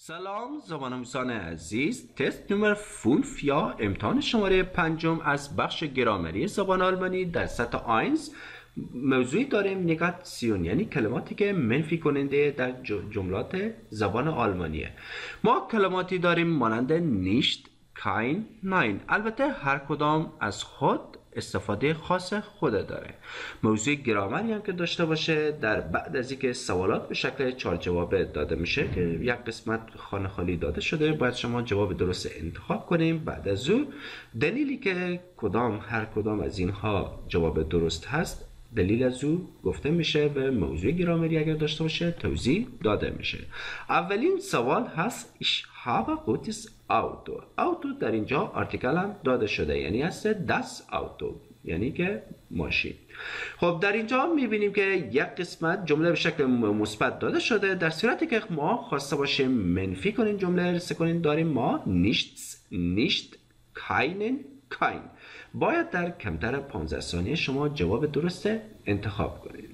سلام زبان آموزان عزیز، تست نمبر 5 یا امتحان شماره 5 از بخش گرامری زبان آلمانی در سطح آینز. موضوعی داریم نگاتسیون، یعنی کلماتی که منفی کننده در جملات زبان آلمانیه. ما کلماتی داریم مانند نیشت، کاین، ناین. البته هر کدام از خود استفاده خاص خود داره. موضوع گرامری هم که داشته باشه، در بعد از اینکه سوالات به شکل 4 جوابه داده میشه که یک قسمت خانه خالی داده شده، باید شما جواب درست انتخاب کنیم. بعد از او دلیلی که هر کدام از اینها جواب درست هست، دلیل از او گفته میشه و موضوع گرامری اگر داشته باشه توضیح داده میشه. اولین سوال هست Ich habe gutes Auto. Auto در اینجا آرتیکل هم داده شده، یعنی هست das Auto، یعنی که ماشین. خب در اینجا میبینیم که یک قسمت جمله به شکل مثبت داده شده. در صورتی که ما خواسته باشیم منفی کنیم جمله رسه کنیم، داریم ما nichts، nicht، keinen، kein. باید در کمتر 15 ثانیه شما جواب درست انتخاب کنید.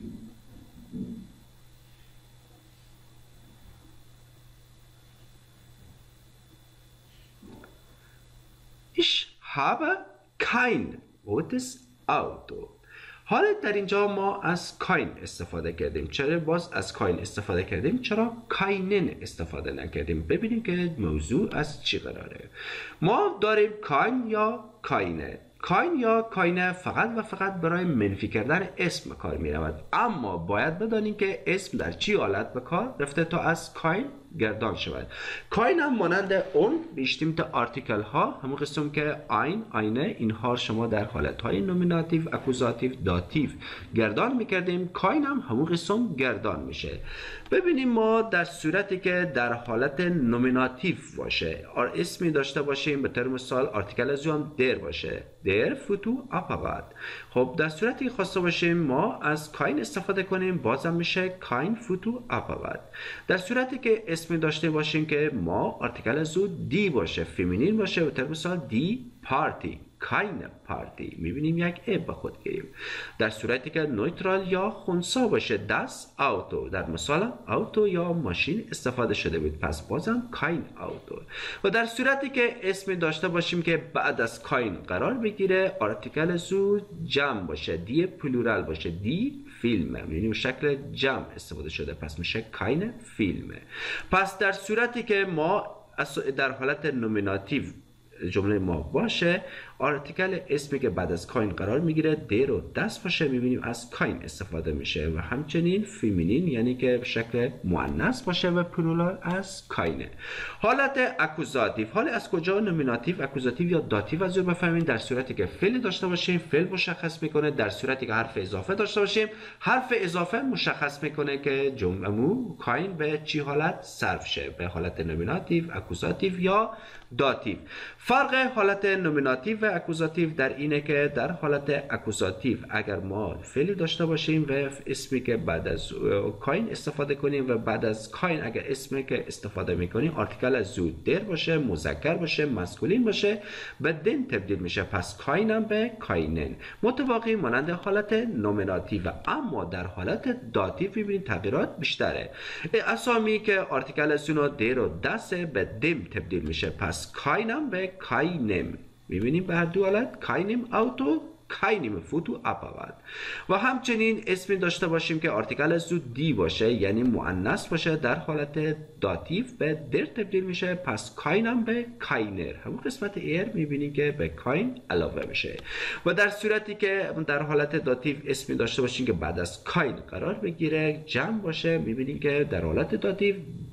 Ich habe kein gutes Auto. حالا در اینجا ما از کاین استفاده کردیم. چرا باز از کاین استفاده کردیم؟ چرا کاینن استفاده نکردیم؟ ببینیم که موضوع از چی قراره. ما داریم کاین یا کاینه. کاین یا کاینه فقط و فقط برای منفی کردن اسم کار می رود، اما باید بدانیم که اسم در چی حالت به کار رفته تا از کاین گردان شود. کاین هم مانند اون بیشتیمت آرتیکل ها، همون قسم که این، اینه، اینها شما در حالت های نومیناتیو، اکوزاتیو، داتیو گردان میکردیم. کاین هم همون قسم گردان میشه. ببینیم ما در صورتی که در حالت نومیناتیو باشه، اسمی داشته باشیم، به طور مثال آرتیکل از هم در باشه، در فوتو آپاواد. خب در صورتی که خواسته باشیم ما از کاین استفاده کنیم، بازم میشه کاین فوتو آپاواد. در صورتی که اسمی داشته باشیم که ما آرتیکل از دی باشه، فیمینین باشه، به طور مثال دی پارتی، کاین پارتی، میبینیم یک ای به خود گیریم. در صورتی که نویترال یا خنثی باشه، داس آوتو، در مثال آوتو یا ماشین استفاده شده بود، پس بازم کاین آوتو. و در صورتی که اسمی داشته باشیم که بعد از کاین قرار بگیره، آرتیکل زو جمع باشه، دی پلورال باشه، دی فیلمه، میبینیم شکل جمع استفاده شده، پس میشه کاین فیلمه. پس در صورتی که ما در حالت نومیناتیو جمله ما باشه، آرتیکل اسمی که بعد از کاین قرار میگیره در و دست باشه، میبینیم از کاین استفاده میشه. و همچنین فیمینین، یعنی که به شکل مؤنث باشه، و پلورال از کاینه. حالت اکوزاتیو، حال از کجا نومیناتیو، اکوزاتیو یا داتیو از رو بفهمیم. در صورتی که فعل داشته باشیم فعل مشخص میکنه، در صورتی که حرف اضافه داشته باشیم حرف اضافه مشخص میکنه که جمله کاین به چی حالت صرف شه، به حالت نومیناتیو، اکوزاتیو یا داتیو. فرق حالت نومیناتیو و اکوزاتیو در اینه که در حالت اکوزاتیو اگر ما فعلی داشته باشیم و اسمی که بعد از کاین استفاده کنیم، و بعد از کاین اگر اسمی که استفاده میکنیم آرتیکل از زود در باشه، مذکر باشه، مسکولین باشه، به دن تبدیل میشه، پس کاین هم به کاینن. متواقعی مانند حالت نومیناتیو. اما در حالت داتیو ببینید تغییرات بیشتره. اسامی که آرتیکل از اون در و دست به دم تبدیل میشه، پس کاینم به کاینم. میبینیم به هر دو حالت کاینم آوتو، کاینم فوتو آپاواد. و همچنین اسمی داشته باشیم که آرتیکل از دی باشه، یعنی مؤنث باشه، در حالت داتیو به در تبدیل میشه، پس کاینم به کاینر، همون قسمت ایر میبینیم که به کاین علاوه میشه. و در صورتی که در حالت داتیو اسمی داشته باشیم که بعد از کاین قرار بگیره، جمع باشه، میبینیم که در حالت داتیو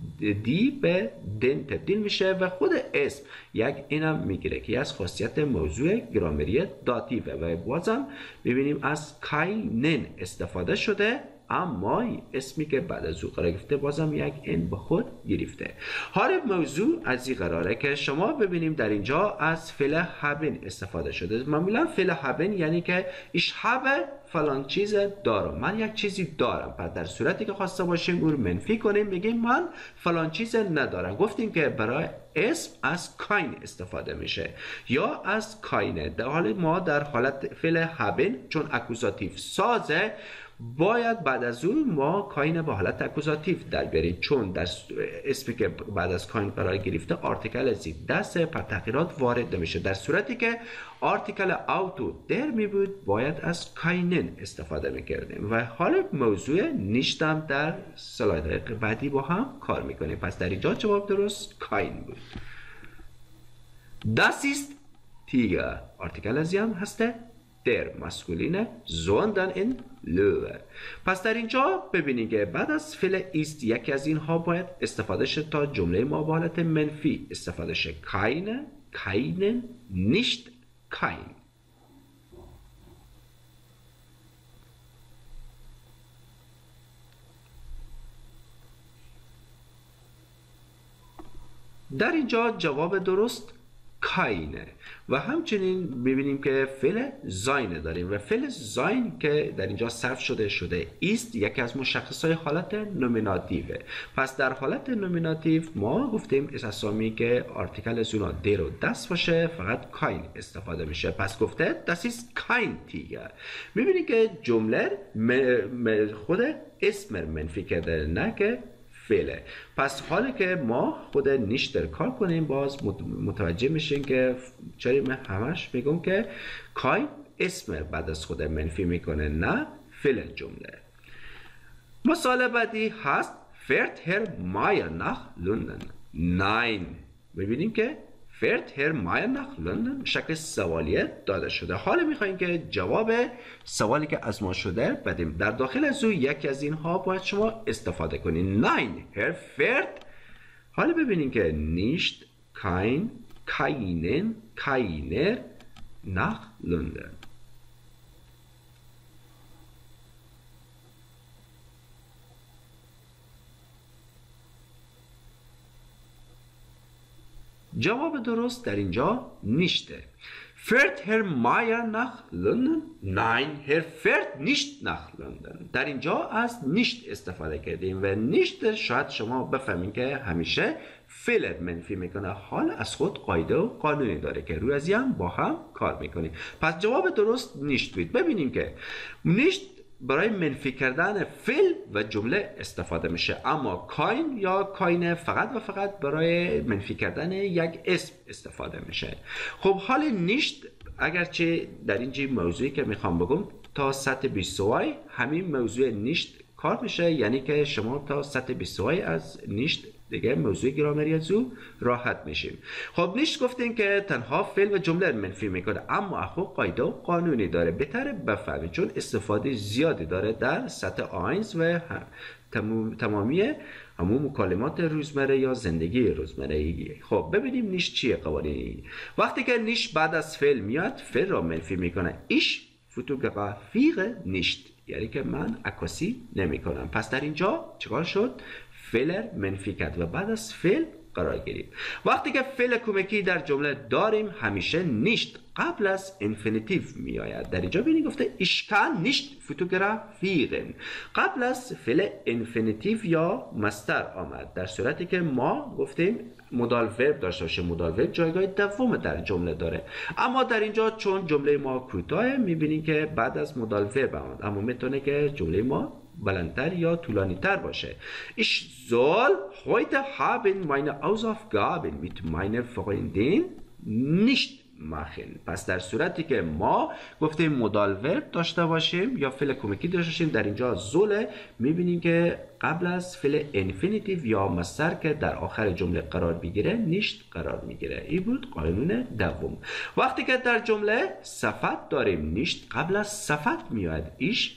دی به دن تبدیل میشه و خود اسم یک اینم میگیره که از خاصیت موضوع گرامری داتیوه. و بازم ببینیم از کاینن استفاده شده، اما اسمی که بعد از او قرار گرفته بازم یک ان به خود گرفته. حال موضوع از این قراره که شما ببینیم در اینجا از فعل هابن استفاده شده. معمولا فعل هابن یعنی که ich habe فلان چیز دارم، من یک چیزی دارم. پس در صورتی که خواسته باشیم اون منفی کنیم، بگیم من فلان چیز ندارم. گفتیم که برای اسم از کاین استفاده میشه یا از کاینه. در حال ما در حالت فعل هابن چون اکوزاتیو سازه، باید بعد از اون ما کاین به حالت اکوزاتیو در بیاریم، چون در اسمی که بعد از کاین قرار گرفته آرتیکل زی دست پر تغییرات وارد نمیشه. در صورتی که آرتیکل اوتو در می بود باید از کاینن استفاده میکردیم و حالا موضوع نیشتم در سلاید بعدی با هم کار میکنیم. پس در اینجا جواب درست کاین بود. Das ist Tiger. آرتیکل زی هم هسته در مسکولینه sondern in Löwe. پس در اینجا ببینید که بعد از فعل است یکی از اینها باید استفاده شد تا جمله ما با حالت منفی استفاده شد. keine, keinen, nicht, kein. در اینجا جواب درست کاینه و همچنین ببینیم که فعل زاین داریم و فعل زاین که در اینجا صرف شده ایست یکی از مشخصهای حالت نومیناتیوه. پس در حالت نومیناتیو ما گفتیم اسامی که آرتیکل زونا در و دست باشه فقط کاین استفاده میشه. پس گفته das ist kein Tiger. میبینیم که جمله خود اسم منفی کرده نه که فعله. پس حالا که ما خود نیشتر کار کنیم باز متوجه میشین که چرا من همش میگم که کاین اسم بعد از خود منفی میکنه نه فعل جمله. مثال بعدی هست fährt Herr Meier nach London. Nein. ببینیم که fährt Herr Meier nach London شکل سوالیه داده شده. حالا میخوایم که جواب سوالی که از ما شده بدیم. در داخل از او یکی از اینها باید شما استفاده کنید. Nein, Herr fährt. حالا ببینیم که nicht, kein, keinen, keiner nach London. جواب درست در اینجا نیشته. Fährt Herr Meier nach London? Nein, Herr fährt nicht nach London. در اینجا از نیشت استفاده کردیم و نیشت شاید شما بفهمین که همیشه فعل منفی میکنه. حال از خود قاعده و قانونی داره که روی از هم با هم کار میکنیم. پس جواب درست نیشت بود. ببینیم که نیشت برای منفی کردن فعل و جمله استفاده میشه، اما کاین یا کاینه فقط و فقط برای منفی کردن یک اسم استفاده میشه. خب حال نیشت اگرچه در اینجا موضوعی که میخوام بگم تا سطح 20 همین موضوع نیشت کار میشه، یعنی که شما تا سطح 20 از نیشت دیگه موضوع گرامری از او راحت میشیم. خب نیشت گفتیم که تنها فعل و جمله منفی میکنه، اما اخو قاعده و قانونی داره. بهتره بفهمید چون استفاده زیادی داره در سطح آینز و تمامی همون مکالمات روزمره یا زندگی روزمره. خب ببینیم نیشت چیه قوانینی. وقتی که نیشت بعد از فعل میاد فعل را منفی میکنه. ایش fotografiere nicht، یعنی که من عکاسی نمی کنم. پس در اینجا چیکار شد؟ فعل منفی کرد و بعد از فعل قرار گرفت. وقتی که فعل کمکی در جمله داریم همیشه نیشت قبل از انفینیتیو می آید. در اینجا ببینید گفته ich kann nicht fotografieren. قبل از فعل انفینیتیو یا مستر آمد. در صورتی که ما گفتیم مودال ورب داشته باشه. مودال ورب جایگاه دوم در جمله داره، اما در اینجا چون جمله ما کوتاه میبینیم که بعد از مودال ورب آمد، اما میتونه که جمله ما بلندتر یا طولانی تر باشه. Ich soll heute haben meine Hausaufgaben mit meiner Freundin nicht machen. پس در صورتی که ما گفتیم مودال ورب داشته باشیم یا فعل کمکی داشته باشیم، در اینجا زول میبینیم که قبل از فعل انفینیتیو یا مصدر که در آخر جمله قرار بگیره نیشت قرار میگیره. این بود قانون دوم. وقتی که در جمله صفت داریم نیشت قبل از صفت میاد. ich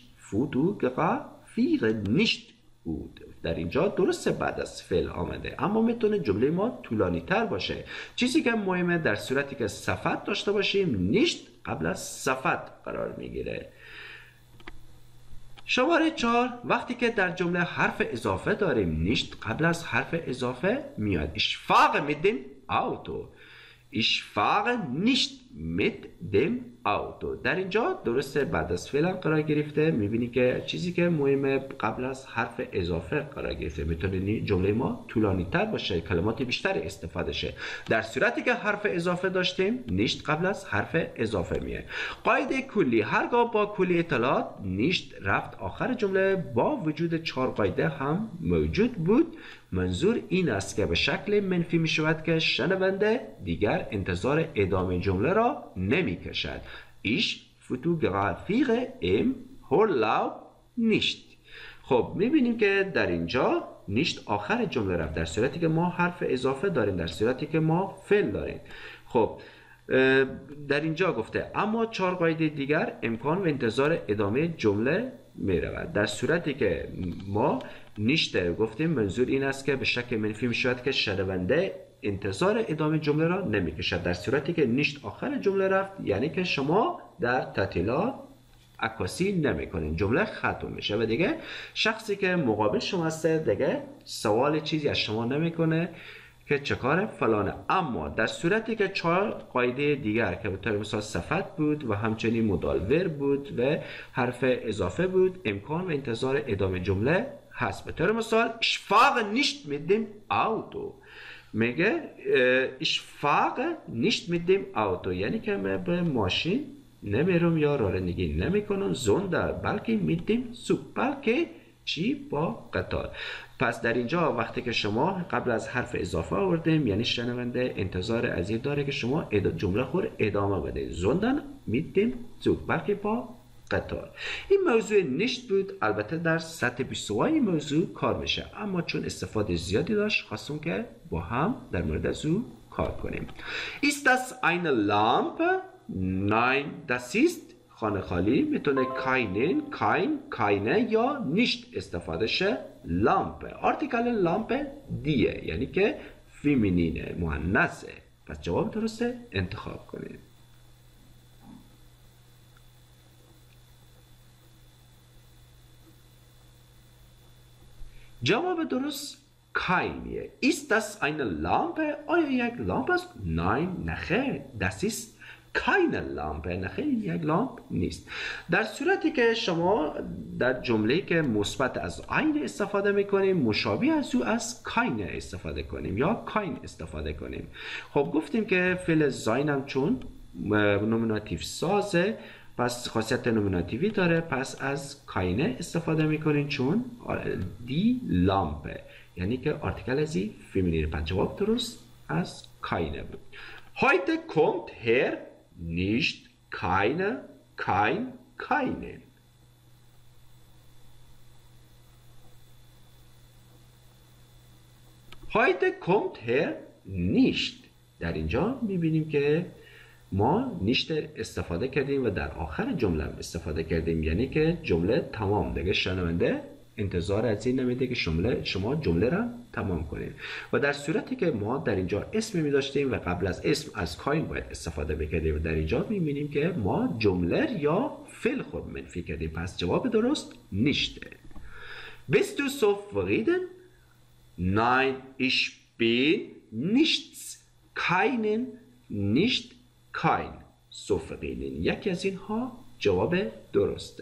fotografiere nicht بود. در اینجا درسته بعد از فعل آمده، اما میتونه جمله ما طولانی تر باشه. چیزی که مهمه در صورتی که صفت داشته باشیم نیشت قبل از صفت قرار میگیره. شماره 4 وقتی که در جمله حرف اضافه داریم نیشت قبل از حرف اضافه میاد. ich fahre mit dem Auto. Ich fahre nicht mit dem Auto. در اینجا درسته بعد از فعل قرار گرفته. میبینی که چیزی که مهمه قبل از حرف اضافه قرار گرفته. میتونه جمله ما طولانی تر باشه، کلمات بیشتر استفاده شه. در صورتی که حرف اضافه داشتیم نیشت قبل از حرف اضافه میه. قاعده کلی: هرگاه با کلی اطلاعات نیشت رفت آخر جمله با وجود 4 قاعده هم موجود بود. منظور این است که به شکل منفی می شود که شنونده دیگر انتظار ادامه جمله را نمی کشد. Ich fotografiere im Urlaub nicht. خب میبینیم که در اینجا نیشت آخر جمله رفت، در صورتی که ما حرف اضافه داریم، در صورتی که ما فعل داریم. خب در اینجا گفته اما 4 قاعده دیگر امکان و انتظار ادامه جمله می رود. در صورتی که ما نیشت گفتیم منظور این است که به شکل منفی می شود که شنونده انتظار ادامه جمله را نمی کشد. در صورتی که نیشت آخر جمله رفت یعنی که شما در تعطیلات عکاسی نمی کنین، جمله ختم میشه و دیگه شخصی که مقابل شما هسته دیگه سوال چیزی از شما نمیکنه که چه کار فلانه. اما در صورتی که 4 قاعده دیگر که به طور مثال صفت بود و همچنین مدالور بود و حرف اضافه بود امکان و انتظار ادامه جمله هست. به طور مثال ich fahre nicht mit dem Auto. میگه ich fahre nicht mit dem Auto یعنی که من به ماشین نمیرم یا رانندگی نمیکنم زنده بلکه میدیم سوق بلکه چی با قطار. پس در اینجا وقتی که شما قبل از حرف اضافه آوردیم یعنی شنونده انتظار از این داره که شما جمله خور ادامه بده زندن میدیم سوق بلکه با قطار. این موضوع نیشت بود. البته در سطح 22 این موضوع کار میشه اما چون استفاده زیادی داشت خواستم که با هم در مورد از او کار کنیم. Ist das eine Lampe? Nein, das ist خانه خالی میتونه keinen, keine یا nicht استفاده شه. لامپ آرتیکل لامپ دیه یعنی که فیمینینه مؤنثه. پس جواب درسته انتخاب کنید. جواب درست کینیه. Ist das eine Lampe? آیا یک لامپ است؟ Nein, نخیر. Das ist keine Lampe. نخیر یک لامپ نیست. در صورتی که شما در جمله که مثبت از ein استفاده میکنیم مشابه از او از keine استفاده کنیم یا kein استفاده کنیم. خب گفتیم که فعل sein هم چون نومیناتیو سازه پس خاصیت نومیناتیوی داره پس از keine استفاده میکنیم چون دی لامپه یعنی که آرتیکل ازی فیمینیر. پس جواب درست از keine بود. Heute kommt her nicht, keine, kein, keinen. Heute kommt her nicht. در اینجا میبینیم که ما نیشت استفاده کردیم و در آخر جمله استفاده کردیم یعنی که جمله تمام دیگه شنونده انتظار از این نمیده که شما جمله را تمام کنید. و در صورتی که ما در اینجا اسم می داشتیم و قبل از اسم از کاین باید استفاده بکردیم و در اینجا می بینیم که ما جمله یا فعل خود منفی کردیم. پس جواب درست نیشته. Bist du zufrieden? Nein, ich bin nichts, keinen, nicht, kein zufrieden. یکی از اینها جواب درسته.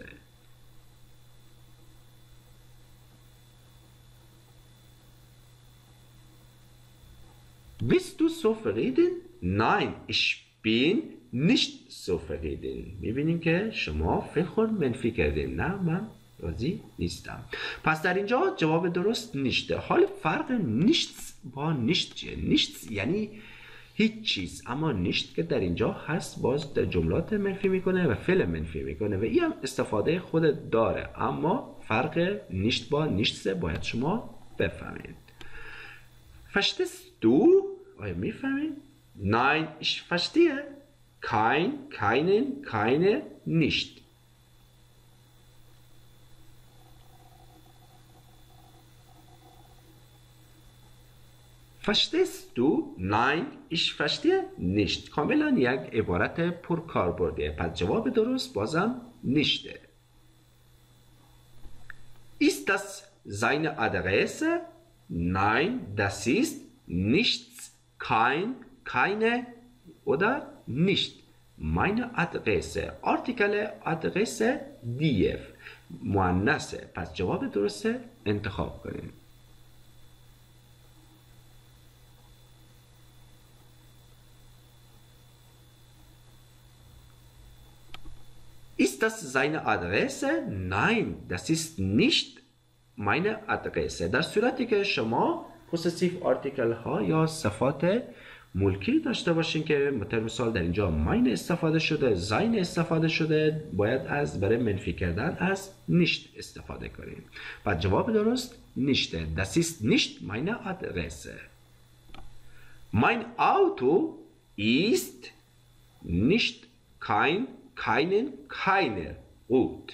Bist du zufrieden? Nein, ich bin nicht zufrieden. میبینیم که شما فعل خود منفی کردیم. نه من راضی نیستم. پس در اینجا جواب درست نیشته. حال فرق نیشت با نیشت چیه؟ نیشت یعنی هیچ چیز اما نیشت که در اینجا هست باز در جملات منفی میکنه و فعل منفی میکنه و این هم استفاده خود داره اما فرق نیشت با نیشت باید شما بفهمید. Verstehst du? آیا میفهمید؟ Nein, ich verstehe. Kein, keinen, keine, nicht. Verstehst du? Nein, ich verstehe nicht. کاملا یک عبارت پرکاربرده. پس جواب درست بازم نیشته. Ist das seine Adresse? Nein, das ist nichts, kein, keine oder nicht. meine Adresse. Artikel Adresse DF مؤنثه. پس جواب درسته انتخاب کنیم. Ist das seine Adresse? Nein, das ist nicht meine Adresse. در صورتی که شما possessive article ها یا صفات ملکی داشته باشین که مثال در اینجا ماین استفاده شده، زین استفاده شده، باید از برای منفی کردن از nicht استفاده کنیم. و جواب درست nicht. Das ist nicht meine Adresse. Mein Auto ist nicht keiner gut.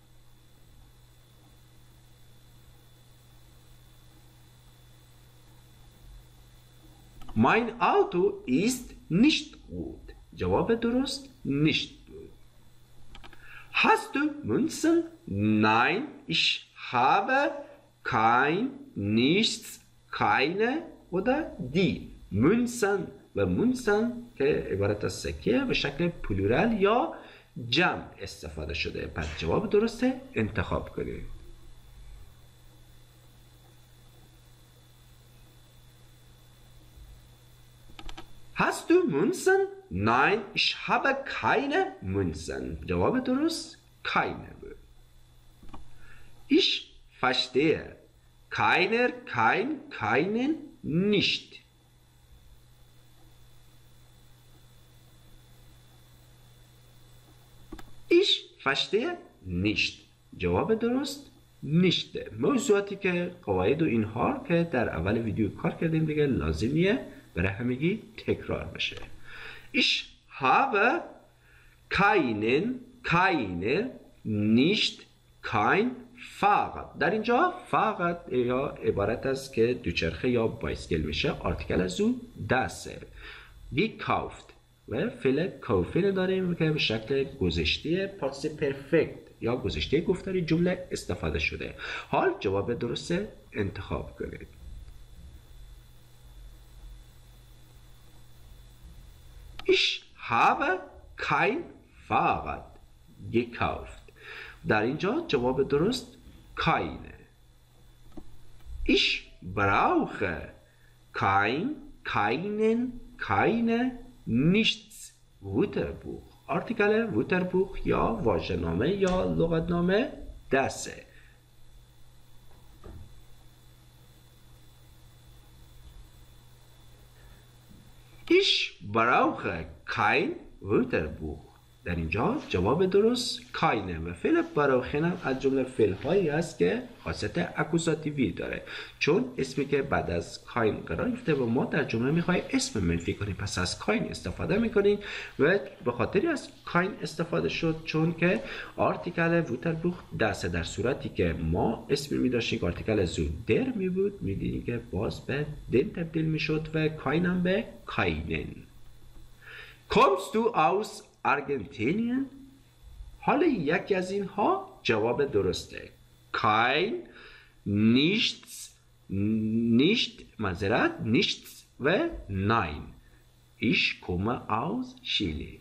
Mein Auto ist nicht gut. جواب درست nicht gut. Hast du Münzen? Nein, ich habe nichts, keine oder die. Münzen و Münzen که عبارت از سکه به شکل پلورال یا جمع استفاده شده. پس جواب درسته انتخاب کنید. Hast du Münzen? Nein, ich habe keine Münzen. جواب درست keine. Ich verstehe. Keiner, keinen, nicht. Ich verstehe nicht. جواب درست nicht. موضوعاتی که قواعد و اینها که در اول ویدیو کار کردیم دیگه لازمیه برای همگی تکرار بشه. Ich habe keine, nicht, kein Fahrrad. در اینجا Fahrrad یا عبارت است که دوچرخه یا بایسکل میشه. آرتیکل از او دسته. gekauft و فعل kaufen داریم که به شکل گذشته پارتیسیپ پرفکت یا گذشته گفتاری جمله استفاده شده. حال جواب درست انتخاب کنید. Ich habe kein Fahrrad gekauft. در اینجا جواب درست keine. Ich brauche keine, nichts Wörterbuch. آرتیکل Wörterbuch یا واژه‌نامه یا لغتنامه دسته. Ich brauche kein Wörterbuch. در اینجا جواب درست keine و فعل براوخن هم از جمله فعل هایی است که خاصیت اکوزاتیوی داره، چون اسمی که بعد از kein قرار گرفته و ما در جمله میخوایم اسم منفی کنیم، پس از kein استفاده میکنیم و به خاطری از kein استفاده شد چون که آرتیکل Wörterbuch دسته. در صورتی که ما اسمی میداشتیم که آرتیکل زو در می بود میدیدیم که باز به den تبدیل میشد و kein هم به keinen. Kommst du aus Argentinien؟ حالا یکی از اینها جواب درسته. kein, nichts و nein. Ich komme aus Chile.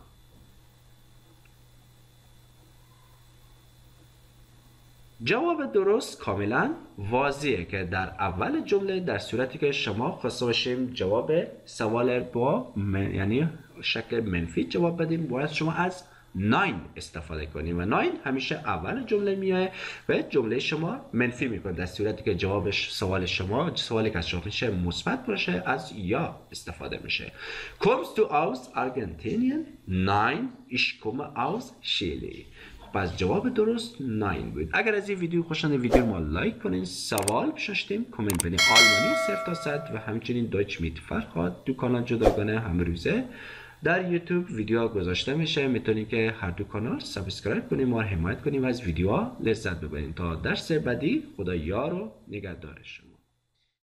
جواب درست کاملا واضحه که در اول جمله در صورتی که شما خواسته باشیم جواب سوال با یعنی شکل منفی جواب بدیم باید شما از ناین استفاده کنیم و ناین همیشه اول جمله میاد و جمله شما منفی میکنه. در صورتی که جوابش سوال شما سوالی که از شما میشه مثبت باشه از یا استفاده میشه. Kommst du aus Argentinien? Nein, ich komme aus Chile. پس جواب درست 9 بود. اگر از این ویدیو خوش اومد ویدیو ما لایک کنین، سوال بشاشتیم کامنت بدین. آلمانی 0 تا 100 و همچنین دویچ میت فرخواد دو کانال جداگانه همروزه در یوتیوب ویدیوها گذاشته میشه. میتونین که هر دو کانال سابسکرایب کنیم و حمایت کنیم و از ویدیوها لذت ببرین. تا درس بعدی خدا یار و نگهدار شما.